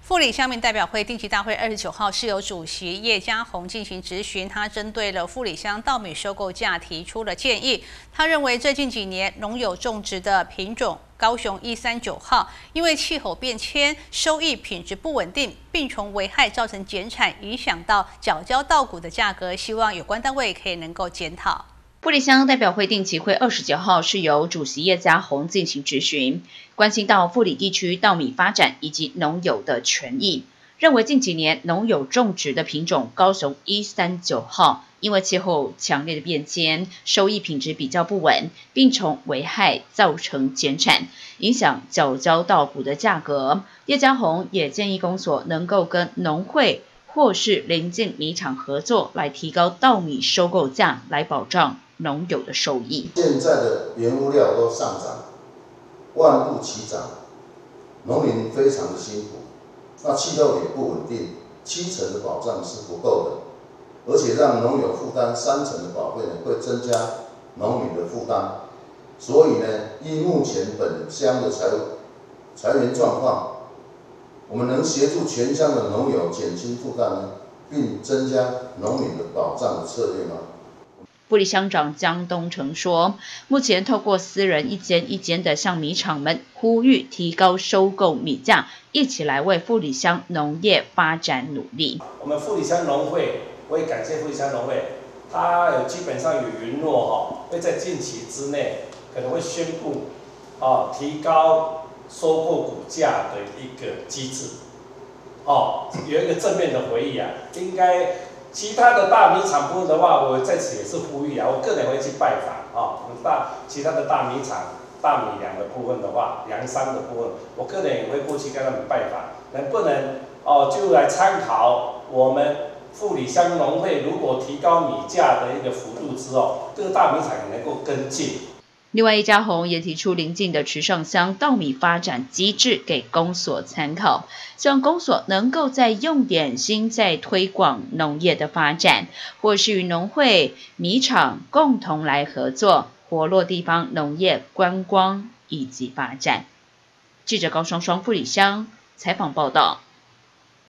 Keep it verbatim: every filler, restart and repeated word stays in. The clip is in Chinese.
富里乡民代表会定期大会二十九号是由主席叶家宏进行质询，他针对了富里乡稻米收购价提出了建议。他认为最近几年农友种植的品种高雄一三九号，因为气候变迁，收益品质不稳定，病虫危害造成减产，影响到缴交稻谷的价格，希望有关单位可以能够检讨。 富里乡代表会定期会二十九号是由主席叶家宏进行质询，关心到富里地区稻米发展以及农友的权益，认为近几年农友种植的品种高雄一三九号，因为气候强烈的变迁，收益品质比较不稳，病虫危害造成减产，影响缴交稻谷的价格。叶家宏也建议公所能够跟农会或是邻近米厂合作，来提高稻米收购价，来保障农友的收益。 现在的原物料都上涨，万物齐涨，农民非常的辛苦。那气候也不稳定，七成的保障是不够的，而且让农友负担三成的保费呢，会增加农民的负担。所以呢，依目前本乡的财务财源状况，我们能协助全乡的农友减轻负担呢，并增加农民的保障的策略吗？ 富里乡长江东成说，目前透过私人一间一间的向米厂们呼吁提高收购米价，一起来为富里乡农业发展努力。 我们富里乡农会，我也感谢富里乡农会，他有基本上有允诺哈，会在近期之内可能会宣布哦提高收购股价的一个机制，哦有一个正面的回应啊，应该。其他的大米厂部分的话，我在此也是呼吁啊，我个人会去拜访啊，我们大其他的大米厂、大米粮的部分的话，粮商的部分，我个人也会过去跟他们拜访，能不能哦就来参考我们富里乡农会，如果提高米价的一个幅度之后，各大米厂也能够跟进。 另外，叶家宏也提出邻近的池上乡稻米发展机制给公所参考，希望公所能够在用点心在推广农业的发展，或是与农会、米厂共同来合作，活络地方农业观光以及发展。记者高双双富里乡采访报道。